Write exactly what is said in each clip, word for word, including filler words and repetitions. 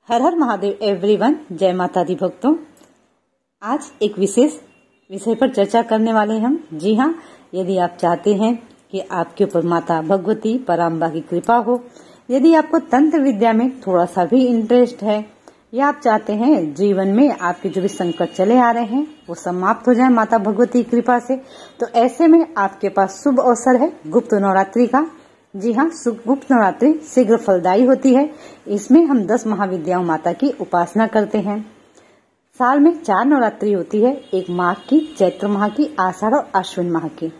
हर हर Mahadev everyone, जय माता दी भक्तों। आज एक विशेष विषय पर चर्चा करने वाले हैं हम। जी हाँ, यदि आप चाहते हैं कि आपके ऊपर माता भगवती पराम्बा की कृपा हो, यदि आपको तंत्र विद्या में थोड़ा सा भी इंटरेस्ट है, या आप चाहते हैं जीवन में आपके जो भी संकट चले आ रहे हैं वो समाप्त हो जाए माता भगवती की कृपा से, तो ऐसे में आपके पास शुभ अवसर है गुप्त नवरात्रि का। जी हाँ, गुप्त नवरात्रि शीघ्र फलदायी होती है। इसमें हम दस महाविद्याओं माता की उपासना करते हैं। साल में चार नवरात्रि होती है, एक माघ की, चैत्र माह की, आषाढ़ और आश्विन माह की।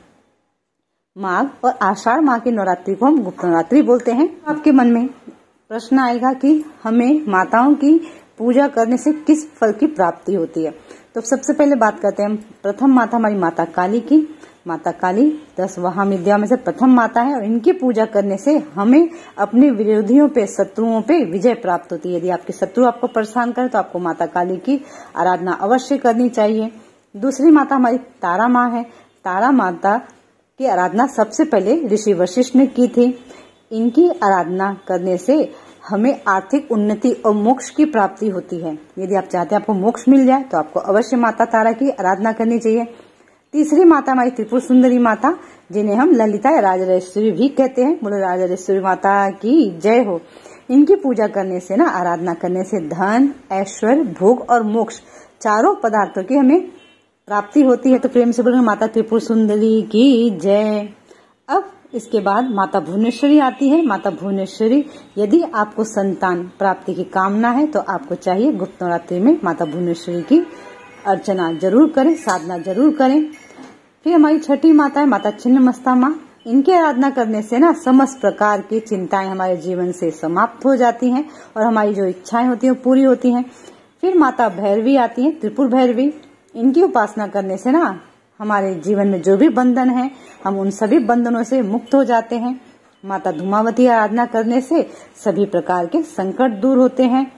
माघ और आषाढ़ माह की नवरात्रि को हम गुप्त नवरात्रि बोलते हैं। आपके मन में प्रश्न आएगा कि हमें माताओं की पूजा करने से किस फल की प्राप्ति होती है। तो सबसे पहले बात करते हैं हम प्रथम माता हमारी माता काली की। माता काली दस महाविद्या में से प्रथम माता है और इनकी पूजा करने से हमें अपने विरोधियों पे, शत्रुओं पे विजय प्राप्त होती है। यदि आपके शत्रु आपको परेशान करे तो आपको माता काली की आराधना अवश्य करनी चाहिए। दूसरी माता हमारी तारा माँ है। तारा माता की आराधना सबसे पहले ऋषि वशिष्ठ ने की थी। इनकी आराधना करने से हमें आर्थिक उन्नति और मोक्ष की प्राप्ति होती है। यदि आप चाहते हैं आपको मोक्ष मिल जाए तो आपको अवश्य माता तारा की आराधना करनी चाहिए। तीसरी माता हमारी त्रिपुर सुंदरी माता, जिन्हें हम ललिता या राजराजेश्वरी भी कहते हैं। बोलो राजराजेश्वरी माता की जय हो। इनकी पूजा करने से ना, आराधना करने से धन, ऐश्वर्य, भोग और मोक्ष चारों पदार्थों की हमें प्राप्ति होती है। तो प्रेम से बोलेंगे माता त्रिपुर सुंदरी की जय। अब इसके बाद माता भुवनेश्वरी आती है। माता भुवनेश्वरी, यदि आपको संतान प्राप्ति की कामना है तो आपको चाहिए गुप्त नवरात्रि में माता भुवनेश्वरी की अर्चना जरूर करें, साधना जरूर करें। फिर हमारी छठी माता है माता छिन्नमस्ता माँ। इनकी आराधना करने से ना समस्त प्रकार की चिंताएं हमारे जीवन से समाप्त हो जाती हैं और हमारी जो इच्छाएं होती हैं वो पूरी होती हैं। फिर माता भैरवी आती है, त्रिपुर भैरवी। इनकी उपासना करने से ना हमारे जीवन में जो भी बंधन है हम उन सभी बंधनों से मुक्त हो जाते हैं। माता धूमावती आराधना करने से सभी प्रकार के संकट दूर होते हैं।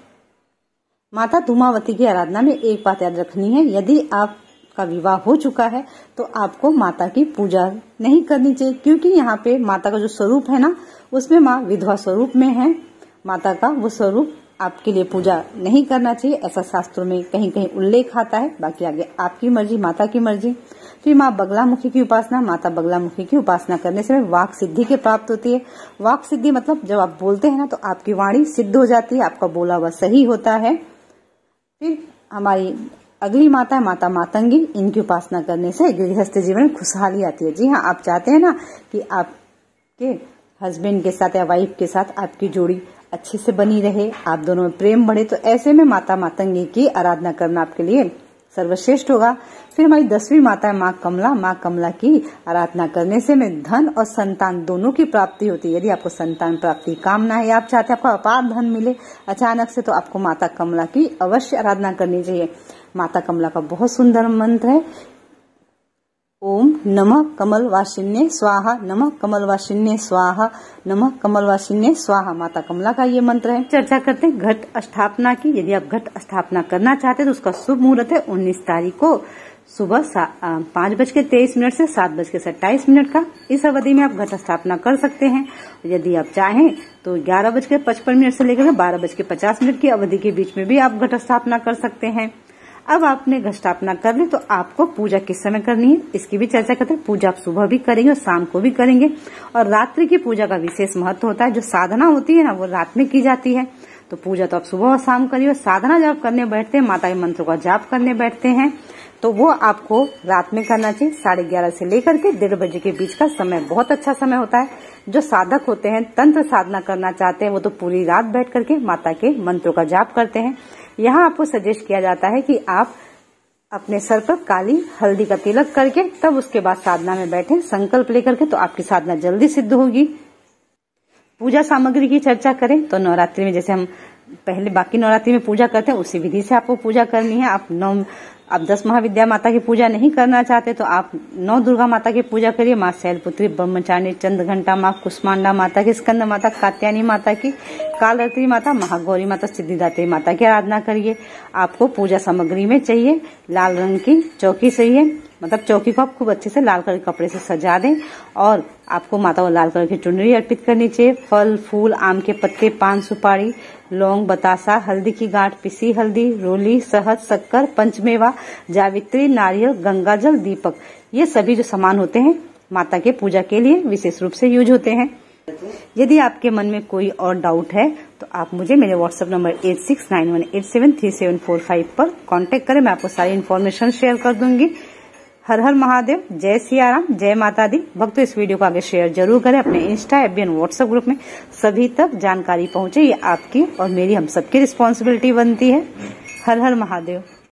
माता धूमावती की आराधना में एक बात याद रखनी है, यदि आपका विवाह हो चुका है तो आपको माता की पूजा नहीं करनी चाहिए, क्योंकि यहाँ पे माता का जो स्वरूप है ना, उसमें माँ विधवा स्वरूप में है। माता का वो स्वरूप आपके लिए पूजा नहीं करना चाहिए, ऐसा शास्त्रों में कहीं कहीं उल्लेख आता है। बाकी आगे आपकी मर्जी, माता की मर्जी। फिर माँ बगलामुखी की उपासना। माता बगलामुखी की उपासना करने से वाक सिद्धि की प्राप्त होती है। वाक सिद्धि मतलब जब आप बोलते हैं ना तो आपकी वाणी सिद्ध हो जाती है, आपका बोला हुआ सही होता है। फिर हमारी अगली माता है माता मातंगी। इनकी उपासना करने से गृहस्थ जीवन में खुशहाली आती है। जी हाँ, आप चाहते हैं ना कि आपके हस्बैंड के साथ या वाइफ के साथ आपकी जोड़ी अच्छे से बनी रहे, आप दोनों में प्रेम बढ़े, तो ऐसे में माता मातंगी की आराधना करना आपके लिए सर्वश्रेष्ठ होगा। फिर हमारी दसवीं माता है माँ कमला। माँ कमला की आराधना करने से में धन और संतान दोनों की प्राप्ति होती है। यदि आपको संतान प्राप्ति कामना है या आप चाहते हैं आपको अपार धन मिले अचानक से, तो आपको माता कमला की अवश्य आराधना करनी चाहिए। माता कमला का बहुत सुंदर मंत्र है, ओम नमः कमल वासिन्ये स्वाहा, नमः कमल वासिन्ये स्वाहा, नमः कमल वासिन्ये स्वाहा। माता कमला का ये मंत्र है। चर्चा करते हैं घट स्थापना की। यदि आप घट स्थापना करना चाहते हैं तो उसका शुभ मुहूर्त है उन्नीस तारीख को सुबह पाँच बज के तेईस मिनट से सात बज के सत्ताईस मिनट का। इस अवधि में आप घट स्थापना कर सकते हैं। यदि आप चाहें तो ग्यारह बज के पचपन मिनट से लेकर बारह बज के पचास मिनट की अवधि के बीच में भी आप घट स्थापना कर सकते हैं। अब आपने घट स्थापना कर ली तो आपको पूजा किस समय करनी है इसकी भी चर्चा करते हैं। पूजा आप सुबह भी करेंगे और शाम को भी करेंगे, और रात्रि की पूजा का विशेष महत्व होता है। जो साधना होती है ना वो रात में की जाती है, तो पूजा तो आप सुबह और शाम करिए। साधना जब करने बैठते हैं, माता के मंत्रों का जाप करने बैठते हैं, तो वो आपको रात में करना चाहिए। साढ़े ग्यारह से लेकर के डेढ़ बजे के बीच का समय बहुत अच्छा समय होता है। जो साधक होते हैं, तंत्र साधना करना चाहते हैं, वो तो पूरी रात बैठ करके माता के मंत्रों का जाप करते हैं। यहाँ आपको सजेस्ट किया जाता है कि आप अपने सर पर काली हल्दी का तिलक करके तब उसके बाद साधना में बैठे, संकल्प लेकर के, तो आपकी साधना जल्दी सिद्ध होगी। पूजा सामग्री की चर्चा करें तो नवरात्रि में जैसे हम पहले बाकी नवरात्रि में पूजा करते हैं उसी विधि से आपको पूजा करनी है। आप नौ आप दस महाविद्या माता की पूजा नहीं करना चाहते तो आप नौ दुर्गा माता की पूजा करिए। माँ शैलपुत्री, ब्रह्मचारिणी, चंद्रघंटा माँ, कुष्मांडा माता की, स्कंद माता, कात्यायनी माता की, कालरात्रि माता, महागौरी माता, सिद्धिदात्री माता की आराधना करिए। आपको पूजा सामग्री में चाहिए लाल रंग की चौकी चाहिए, मतलब चौकी को आप खूब अच्छे से लाल कलर के कपड़े से सजा दें, और आपको माता को लाल कलर की चुनरी अर्पित करनी चाहिए। फल, फूल, आम के पत्ते, पान, सुपारी, लौंग, बतासा, हल्दी की गांठ, पिसी हल्दी, रोली, शहद, शक्कर, पंचमेवा, जावित्री, नारियल, गंगाजल, दीपक, ये सभी जो सामान होते हैं माता के पूजा के लिए विशेष रूप से यूज होते हैं। यदि आपके मन में कोई और डाउट है तो आप मुझे मेरे WhatsApp number eight six nine one eight seven three seven four five पर कांटेक्ट करें, मैं आपको सारी इन्फॉर्मेशन शेयर कर दूंगी। हर हर महादेव, जय सियाराम, जय माता दी। भक्तों, इस वीडियो को आगे शेयर जरूर करें अपने Insta, F B and WhatsApp group में, सभी तक जानकारी पहुंचे। ये आपकी और मेरी, हम सबकी रिस्पॉन्सिबिलिटी बनती है। हर हर महादेव।